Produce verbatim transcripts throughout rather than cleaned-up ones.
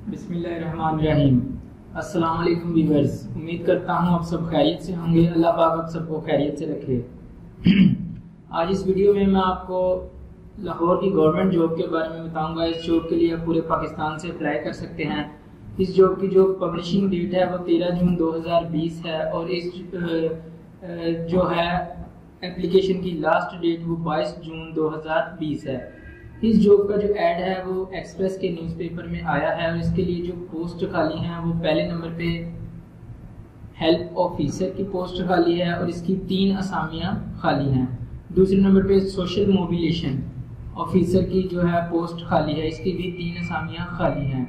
بسم اللہ الرحمن الرحیم۔ السلام علیکم ویورز، امید کرتا ہوں آپ سب خیریت سے ہوں گے۔ اللہ پاک آپ سب کو خیریت سے رکھے۔ آج اس ویڈیو میں میں آپ کو لاہور کی گورنمنٹ جاب کے بارے میں بتاؤں گا۔ اس جاب کے لیے آپ پورے پاکستان سے اپلائی کر سکتے ہیں۔ اس جاب کی جو پبلشنگ ڈیٹ ہے وہ تیرہ جون دو ہزار بیس ہے، اور اس جو ہے اپلیکیشن کی لاسٹ ڈیٹ وہ بائیس جون دو ہزار بیس ہے۔ اس جاب کا جو ایڈ ہے وہ ایکسپریس کے نیوز پیپر میں آیا ہے، اور اس کے لیے جو پوسٹ خالی ہیں وہ پہلے نمبر پہ ہیلپ آفیسر کی پوسٹ خالی ہے، اور اس کی تین اسامیاں خالی ہیں۔ دوسرے نمبر پہ سوشل موبیلیشن آفیسر کی جو ہے پوسٹ خالی ہے، اس کی بھی تین اسامیاں خالی ہیں۔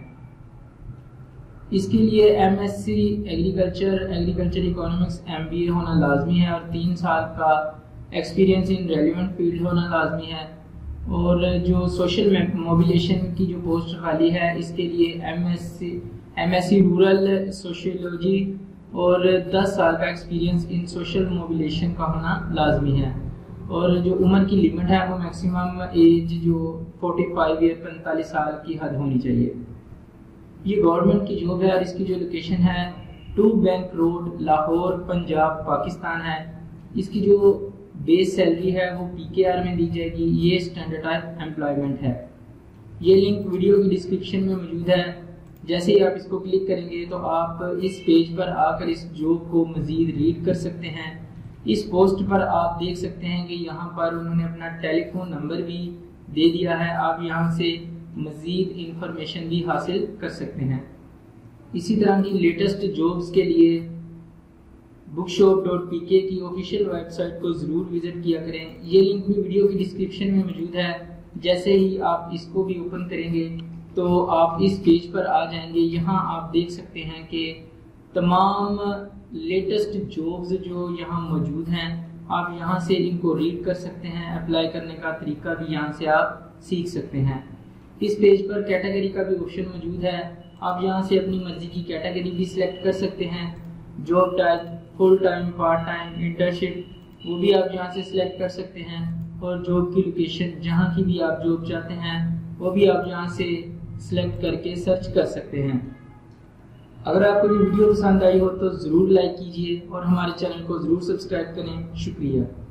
اس کے لیے M S C agriculture agriculture economics M B A ہونا لازمی ہے، اور تین سال کا ایکسپیرینس ان ریلیونٹ فیلڈ ہونا لازمی ہے۔ اور جو سوشل موبیلیشن کی جو پوسٹ خالی ہے اس کے لیے M S C M S C rural sociology اور دس سال کا ایکسپیرینس ان سوشل موبیلیشن کا ہونا لازمی ہے۔ اور جو عمر کی لمٹ ہے وہ میکسیمم ایج جو فورٹی فائیو ایئر پینتالیس سال کی حد ہونی چاہیے۔ یہ گورنمنٹ کی جاب ہے، اور اس کی جو لوکیشن ہے two bank road Lahore Punjab Pakistan ہے۔ اس کی جو بیس سیلری ہے وہ پی کے آر میں دی جائے گی۔ یہ اسٹینڈرڈ امپلائمنٹ ہے۔ یہ لنک ویڈیو کی ڈسکرپشن میں موجود ہے۔ جیسے ہی آپ اس کو کلک کریں گے تو آپ اس پیج پر آ کر اس جاب کو مزید ریڈ کر سکتے ہیں۔ اس پوسٹ پر آپ دیکھ سکتے ہیں کہ یہاں پر انہوں نے اپنا ٹیلی فون نمبر بھی دے دیا ہے۔ آپ یہاں سے مزید انفارمیشن بھی حاصل کر سکتے ہیں۔ اسی طرح کی لیٹسٹ جابز کے لیے بک شاپ ڈاٹ پی کے کی آفیشیل ویب سائٹ کو ضرور وزٹ کیا کریں۔ یہ لنک بھی ویڈیو کی ڈسکرپشن میں موجود ہے۔ جیسے ہی آپ اس کو بھی اوپن کریں گے تو آپ اس پیج پر آ جائیں گے۔ یہاں آپ دیکھ سکتے ہیں کہ تمام لیٹسٹ جابز جو یہاں موجود ہیں، آپ یہاں سے ان کو ریڈ کر سکتے ہیں۔ اپلائی کرنے کا طریقہ بھی یہاں سے آپ سیکھ سکتے ہیں۔ اس پیج پر کیٹیگری کا بھی آپشن موجود ہے۔ آپ یہاں سے اپنی مرضی کی کیٹیگری بھی سلیکٹ کر سکتے ہیں۔ Job type full time, part time, internship, وہ بھی آپ یہاں سے سلیکٹ کر سکتے ہیں۔ اور جاب کی لوکیشن جہاں کی بھی آپ جاب چاہتے ہیں وہ بھی آپ یہاں سے سلیکٹ کر کے سرچ کر سکتے ہیں۔ اگر آپ کو یہ ویڈیو پسند آئی ہو تو ضرور لائک کیجیے اور ہمارے چینل کو ضرور سبسکرائب کریں۔ شکریہ۔